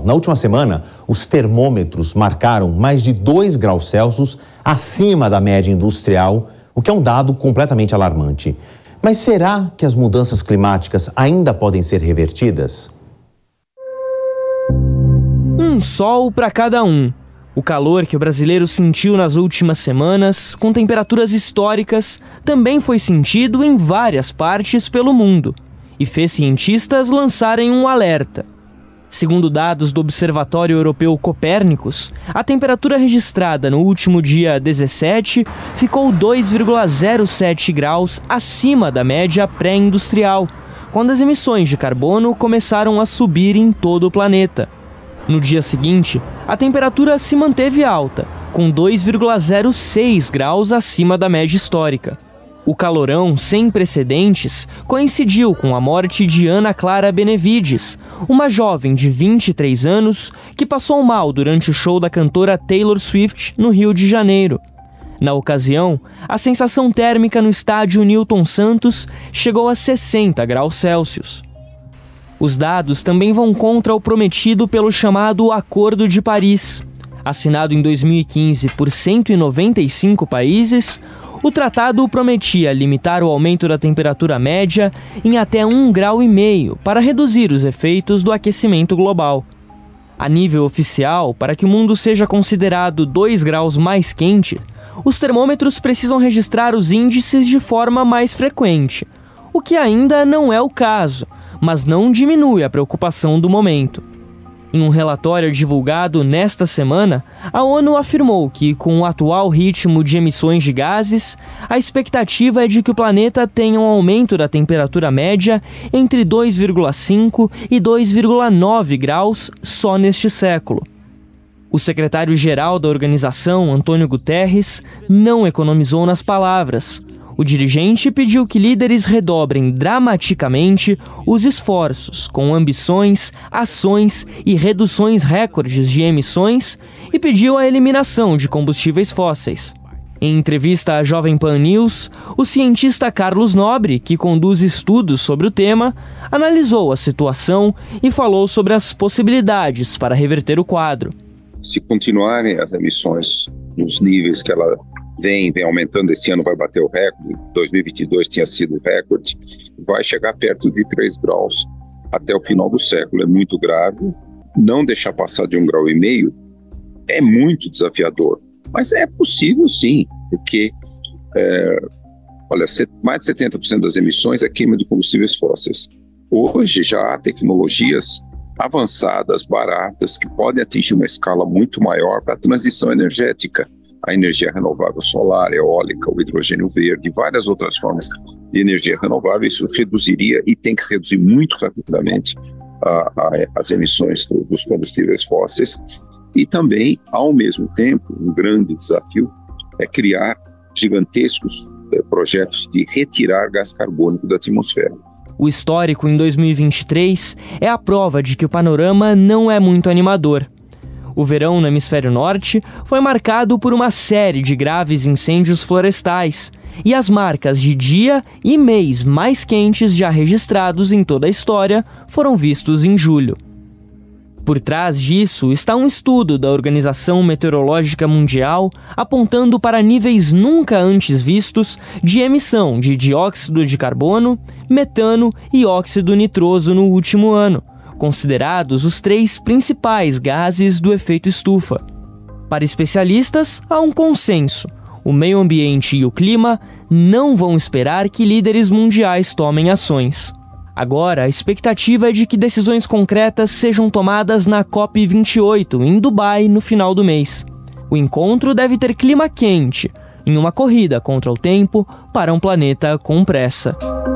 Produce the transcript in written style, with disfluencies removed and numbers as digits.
Na última semana, os termômetros marcaram mais de 2 graus Celsius acima da média industrial, o que é um dado completamente alarmante. Mas será que as mudanças climáticas ainda podem ser revertidas? Um sol para cada um. O calor que o brasileiro sentiu nas últimas semanas, com temperaturas históricas, também foi sentido em várias partes pelo mundo e fez cientistas lançarem um alerta. Segundo dados do Observatório Europeu Copérnicos, a temperatura registrada no último dia 17 ficou 2,07 graus acima da média pré-industrial, quando as emissões de carbono começaram a subir em todo o planeta. No dia seguinte, a temperatura se manteve alta, com 2,06 graus acima da média histórica. O calorão sem precedentes coincidiu com a morte de Ana Clara Benevides, uma jovem de 23 anos que passou mal durante o show da cantora Taylor Swift no Rio de Janeiro. Na ocasião, a sensação térmica no estádio Newton Santos chegou a 60 graus Celsius. Os dados também vão contra o prometido pelo chamado Acordo de Paris. Assinado em 2015 por 195 países, o tratado prometia limitar o aumento da temperatura média em até 1,5 graus para reduzir os efeitos do aquecimento global. A nível oficial, para que o mundo seja considerado 2 graus mais quente, os termômetros precisam registrar os índices de forma mais frequente, o que ainda não é o caso, mas não diminui a preocupação do momento. Em um relatório divulgado nesta semana, a ONU afirmou que, com o atual ritmo de emissões de gases, a expectativa é de que o planeta tenha um aumento da temperatura média entre 2,5 e 2,9 graus só neste século. O secretário-geral da organização, Antônio Guterres, não economizou nas palavras. O dirigente pediu que líderes redobrem dramaticamente os esforços com ambições, ações e reduções recordes de emissões e pediu a eliminação de combustíveis fósseis. Em entrevista à Jovem Pan News, o cientista Carlos Nobre, que conduz estudos sobre o tema, analisou a situação e falou sobre as possibilidades para reverter o quadro. Se continuarem as emissões nos níveis que ela vem aumentando, esse ano vai bater o recorde, 2022 tinha sido o recorde, vai chegar perto de 3 graus até o final do século. É muito grave. Não deixar passar de 1,5 graus é muito desafiador, mas é possível sim, porque mais de 70% das emissões é queima de combustíveis fósseis. Hoje já há tecnologias avançadas, baratas, que podem atingir uma escala muito maior para a transição energética. A energia renovável solar, eólica, o hidrogênio verde, várias outras formas de energia renovável. Isso reduziria e tem que reduzir muito rapidamente as emissões dos combustíveis fósseis. E também, ao mesmo tempo, um grande desafio é criar gigantescos projetos de retirar gás carbônico da atmosfera. O histórico em 2023 é a prova de que o panorama não é muito animador. O verão no hemisfério norte foi marcado por uma série de graves incêndios florestais e as marcas de dia e mês mais quentes já registrados em toda a história foram vistos em julho. Por trás disso está um estudo da Organização Meteorológica Mundial apontando para níveis nunca antes vistos de emissão de dióxido de carbono, metano e óxido nitroso no último ano, considerados os 3 principais gases do efeito estufa. Para especialistas, há um consenso: o meio ambiente e o clima não vão esperar que líderes mundiais tomem ações. Agora, a expectativa é de que decisões concretas sejam tomadas na COP28, em Dubai, no final do mês. O encontro deve ter clima quente, em uma corrida contra o tempo para um planeta com pressa.